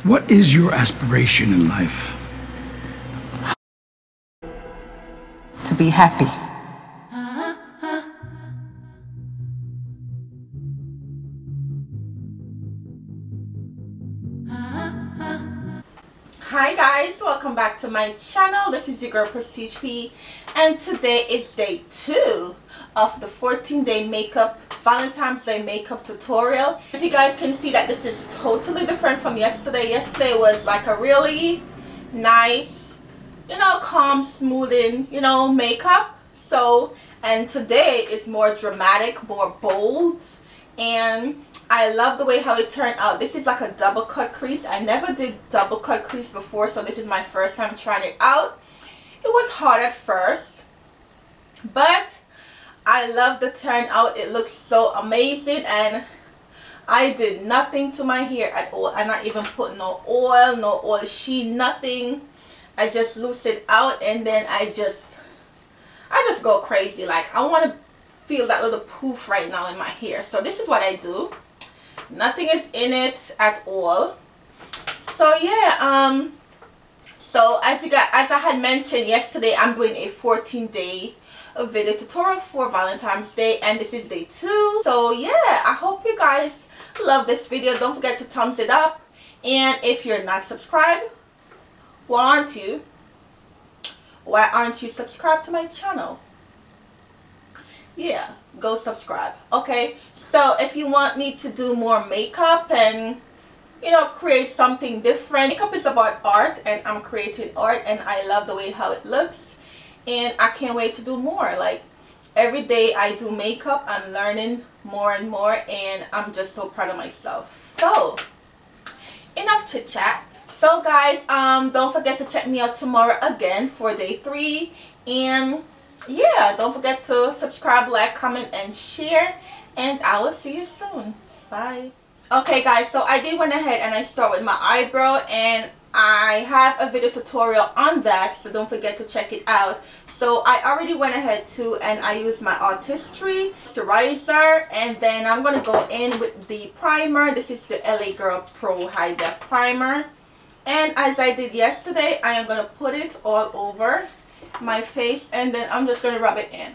What is your aspiration in life? To be happy. Hi guys, welcome back to my channel. This is your girl Prestige P, and today is day 2 of the 14-day makeup Valentine's Day makeup tutorial. As you guys can see that this is totally different from yesterday. Yesterday was like a really nice, calm, smoothing, makeup. And today is more dramatic, more bold, and I love the way how it turned out. This is like a double cut crease. I never did double cut crease before, so this is my first time trying it out. It was hard at first, but I love the turnout. It looks so amazing, and I did nothing to my hair at all. I not even put no oil sheen, nothing. I just loose it out, and then I just go crazy. Like, I want to feel that little poof right now in my hair. So this is what I do. Nothing is in it at all. So yeah, so as I had mentioned yesterday, I'm doing a 14-day video tutorial for Valentine's Day, and this is day 2. So yeah, I hope you guys love this video. Don't forget to thumbs it up, and if you're not subscribed, why aren't you subscribed to my channel? Yeah, go subscribe. Okay, so if you want me to do more makeup and create something different, makeup is about art, and I'm creating art, and I love the way how it looks, and I can't wait to do more. Like, every day I do makeup, I'm learning more and more, and I'm just so proud of myself. So enough chit chat. So guys, don't forget to check me out tomorrow again for day 3, and yeah, don't forget to subscribe, like, comment, and share, and I will see you soon. Bye. Okay guys, so I did went ahead and I start with my eyebrow, and I have a video tutorial on that, so don't forget to check it out. So I already went ahead too, and I used my Artistry moisturizer, and then I'm going to go in with the primer. This is the LA Girl Pro High Def Primer, and as I did yesterday, I am going to put it all over my face, and then I'm just going to rub it in.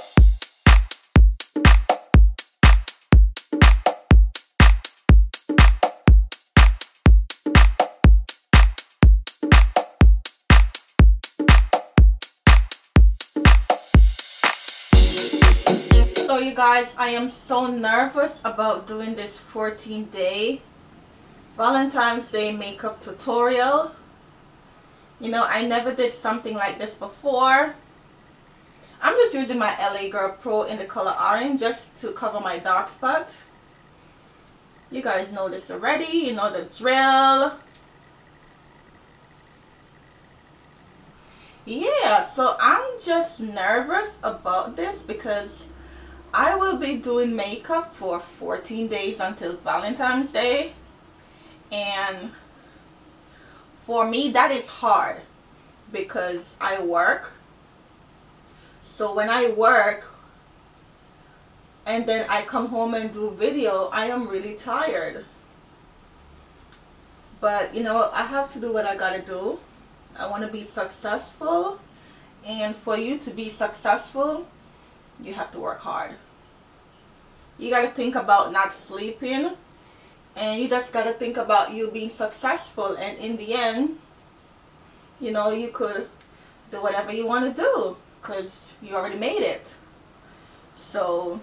So you guys, I am so nervous about doing this 14-day Valentine's Day makeup tutorial. I never did something like this before. I'm just using my LA Girl Pro in the color orange just to cover my dark spot. You guys know this already. You know the drill. Yeah, so I'm just nervous about this because I will be doing makeup for 14 days until Valentine's Day, and for me that is hard because I work. So when I work and then I come home and do video, I am really tired. But I have to do what I gotta do. I want to be successful, and for you to be successful, you have to work hard. You got to think about not sleeping, and you just got to think about you being successful, and in the end, you could do whatever you want to do because you already made it. So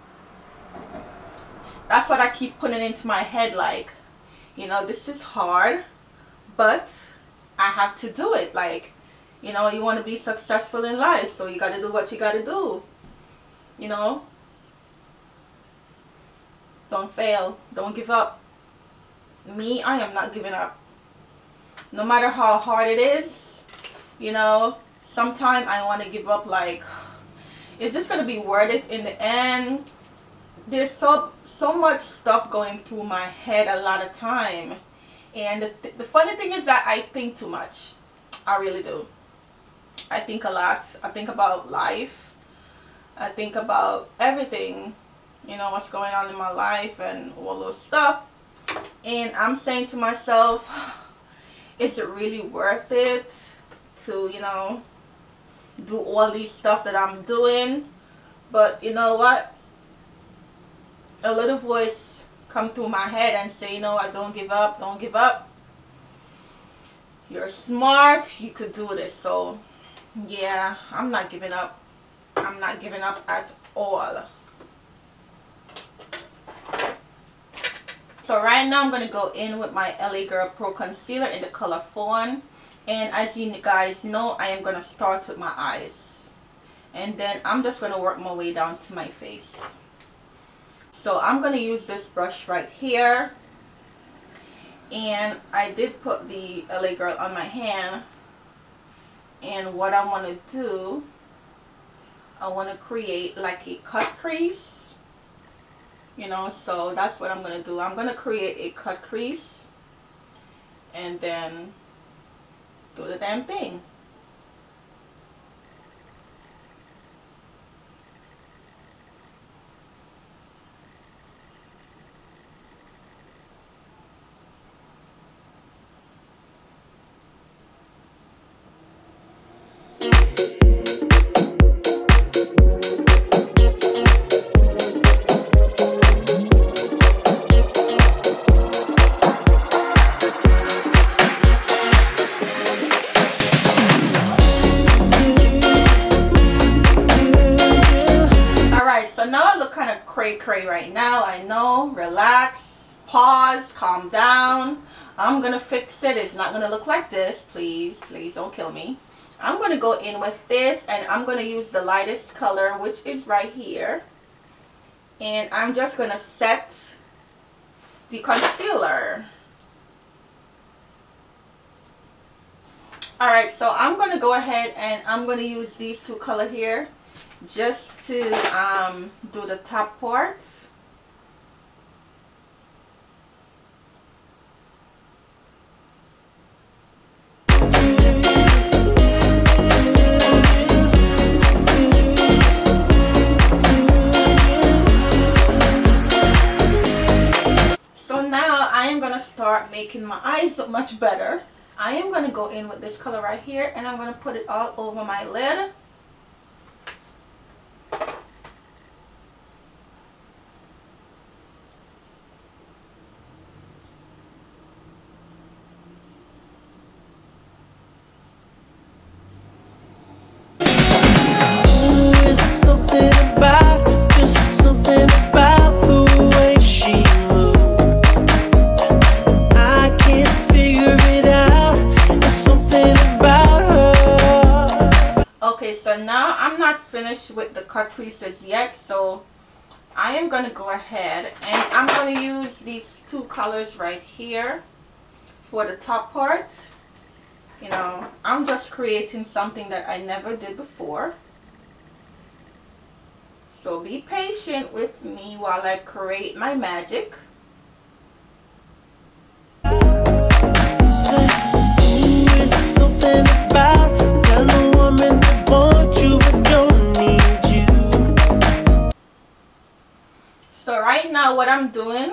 that's what I keep putting into my head, like, this is hard, but I have to do it. Like, you want to be successful in life, so you got to do what you got to do. Don't fail. Don't give up. Me, I am not giving up. No matter how hard it is, sometimes I want to give up, like, is this going to be worth it in the end? There's so much stuff going through my head a lot of time. And the funny thing is that I think too much. I really do. I think a lot. I think about life. I think about everything, what's going on in my life and all those stuff. And I'm saying to myself, is it really worth it to, you know, do all these stuff that I'm doing? But you know what, a little voice come through my head and say, you know what, don't give up, don't give up. You're smart, you could do this. So yeah, I'm not giving up. I'm not giving up at all. So right now I'm going to go in with my LA Girl Pro Concealer in the color Fawn. And as you guys know, I am going to start with my eyes. And then I'm just going to work my way down to my face. So I'm going to use this brush right here. And I did put the LA Girl on my hand. And what I want to do, I want to create like a cut crease. You know, so that's what I'm going to do. I'm going to create a cut crease and then do the damn thing. Cray right now. I know. Relax, pause, calm down. I'm gonna fix it. It's not gonna look like this. Please don't kill me. I'm gonna go in with this and I'm gonna use the lightest color, which is right here, and I'm just gonna set the concealer. Alright, so I'm gonna go ahead and I'm gonna use these two colors here just to do the top part. So now I am gonna start making my eyes look much better. I am gonna go in with this color right here and I'm gonna put it all over my lid. So now I'm not finished with the cut creases yet, so I am going to go ahead and I'm going to use these two colors right here for the top part. You know, I'm just creating something that I never did before. So be patient with me while I create my magic. So right now what I'm doing,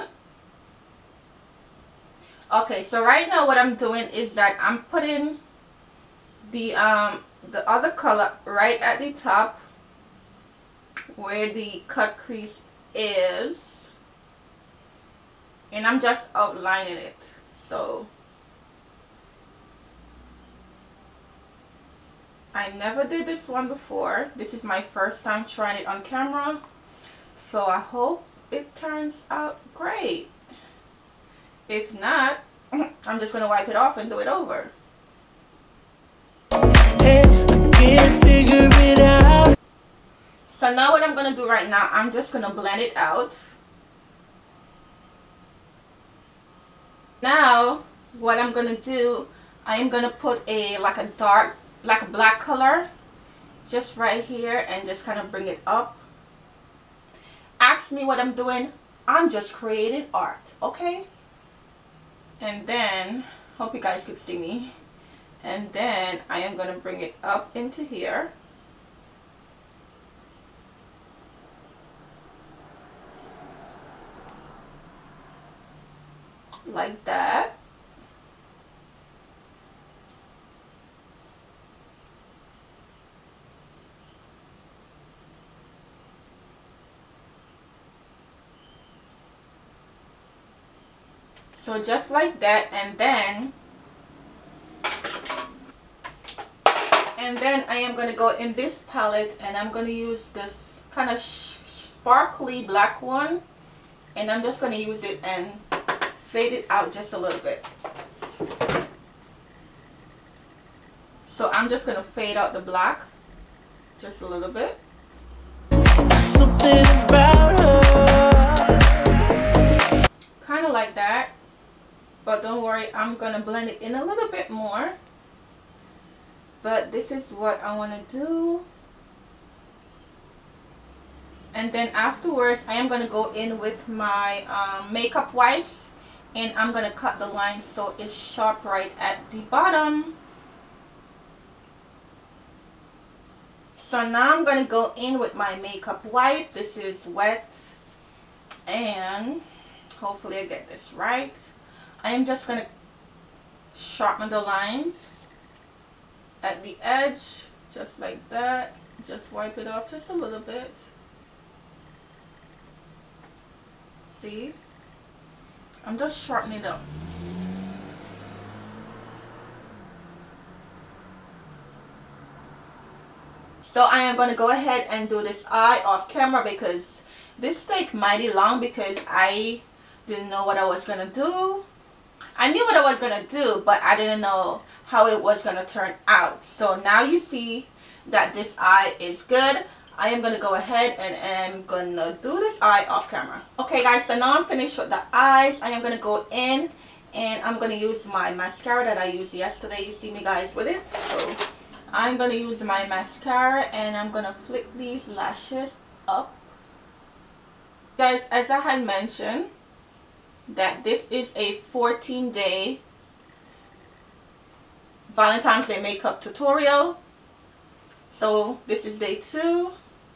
is that I'm putting the other color right at the top where the cut crease is, and I'm just outlining it. So I never did this one before. This is my first time trying it on camera, so I hope it turns out great. If not, I'm just gonna wipe it off and do it over. So now what I'm gonna do right now, I'm just gonna blend it out. Now what I'm gonna do, I am gonna put like a black color just right here and just kind of bring it up. Ask me what I'm doing. I'm just creating art, okay? And then, hope you guys could see me. And then I am going to bring it up into here. Like that. So just like that, and then I am going to go in this palette, and I'm going to use this kind of sparkly black one, and I'm just going to use it and fade it out just a little bit. So I'm just going to fade out the black just a little bit. Something about her. Kind of like that, but don't worry, I'm going to blend it in a little bit more. But this is what I want to do. And then afterwards, I am going to go in with my makeup wipes, and I'm going to cut the line so it's sharp right at the bottom. So now I'm going to go in with my makeup wipe. This is wet, and hopefully I get this right. I am just going to sharpen the lines at the edge, just like that. Just wipe it off just a little bit. See? I'm just shortening it up. So I am going to go ahead and do this eye off camera because this take mighty long because I didn't know what I was going to do. I knew what I was going to do, but I didn't know how it was going to turn out. So now you see that this eye is good. I am going to go ahead and I'm going to do this eye off camera. Okay guys, so now I'm finished with the eyes. I am going to go in and I'm going to use my mascara that I used yesterday. You see me guys with it. So I'm going to use my mascara and I'm going to flick these lashes up. Guys, as I had mentioned, that this is a 14-day Valentine's Day makeup tutorial. So this is day 2.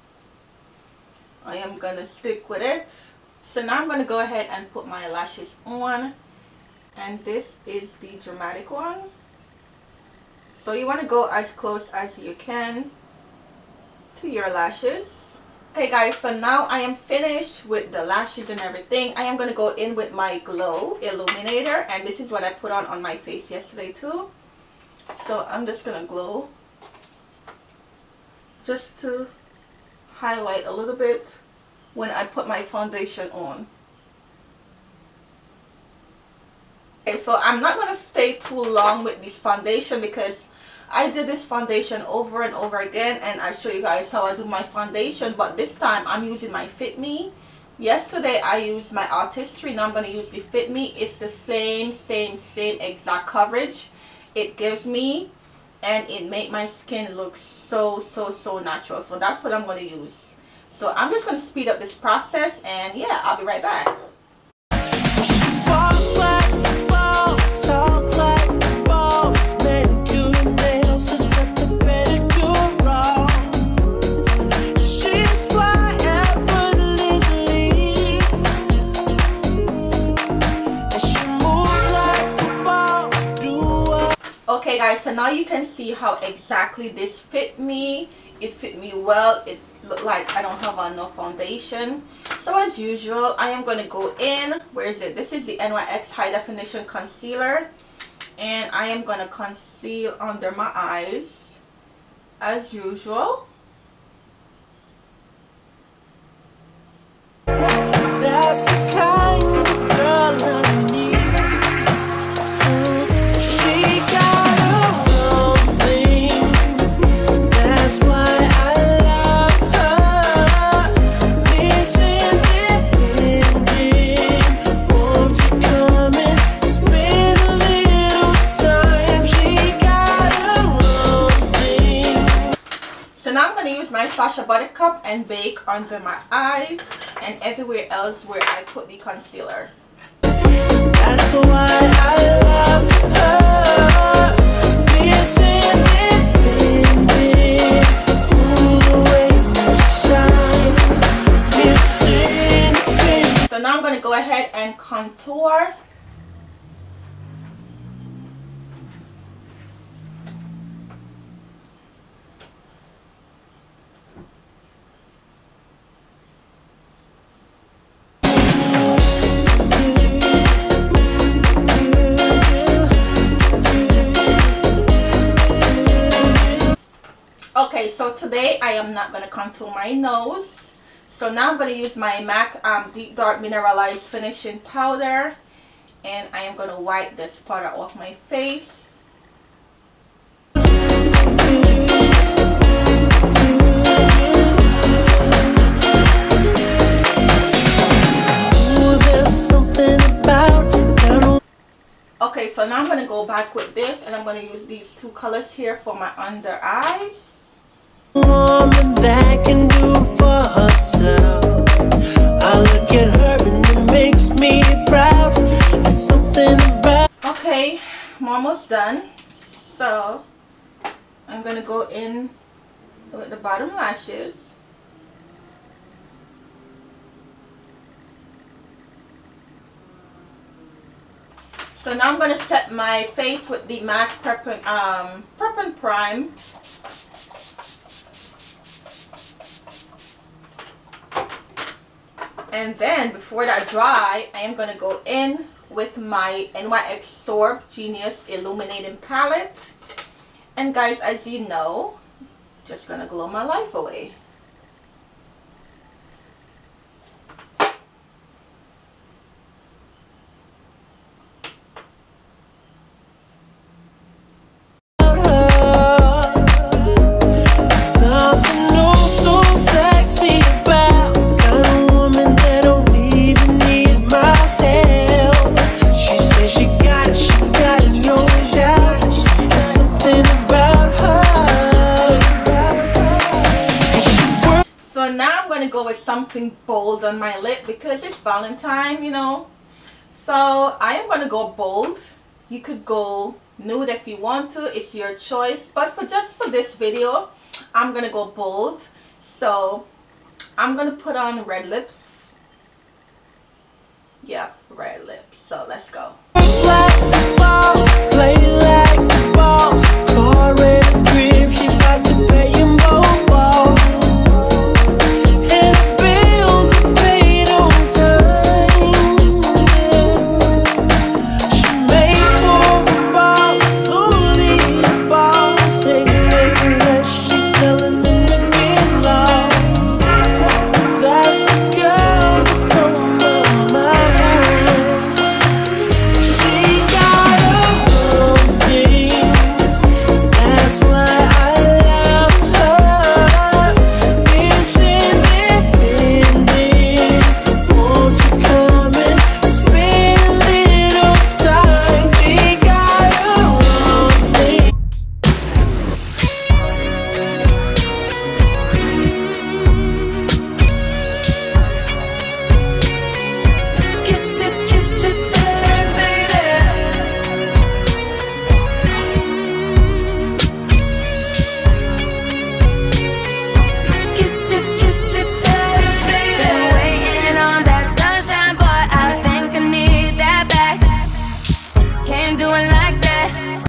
I am going to stick with it. So now I'm going to go ahead and put my lashes on. And this is the dramatic one. So you want to go as close as you can to your lashes. Okay guys, so now I am finished with the lashes and everything. I am going to go in with my Glow Illuminator, and this is what I put on my face yesterday too. So I'm just going to glow just to highlight a little bit when I put my foundation on. Okay, so I'm not going to stay too long with this foundation because I did this foundation over and over again, and I show you guys how I do my foundation, but this time I'm using my Fit Me. Yesterday I used my Artistry, now I'm going to use the Fit Me. It's the same exact coverage it gives me, and it makes my skin look so natural. So that's what I'm going to use. So I'm just going to speed up this process, and yeah, I'll be right back. Okay guys, so now you can see how exactly this fit me. It fit me well. It looked like I don't have enough foundation. So as usual, I am going to go in. Where is it? This is the NYX High Definition Concealer. And I am going to conceal under my eyes as usual. That's the kind of girl I need. Sasha Buttercup and bake under my eyes and everywhere else where I put the concealer. That's why I love her. So now I'm going to go ahead and contour. today I am not going to contour my nose. So now I'm going to use my MAC Deep Dark Mineralized Finishing Powder. And I am going to wipe this powder off my face. Okay, so now I'm going to go back with this, and I'm going to use these two colors here for my under eyes. Woman that can do for herself. I look at her and it makes me proud. There's something about. Okay, I'm almost done. So I'm going to go in with the bottom lashes. So now I'm going to set my face with the MAC Prep and Prime. And then before that dry, I am going to go in with my NYX Sorb Genius Illuminating Palette. And guys, as you know, just going to glow my life away. Go with something bold on my lip because it's Valentine, you know. So I am going to go bold. You could go nude if you want to, it's your choice, but just for this video I'm going to go bold. So I'm going to put on red lips. Yeah, red lips. So let's go.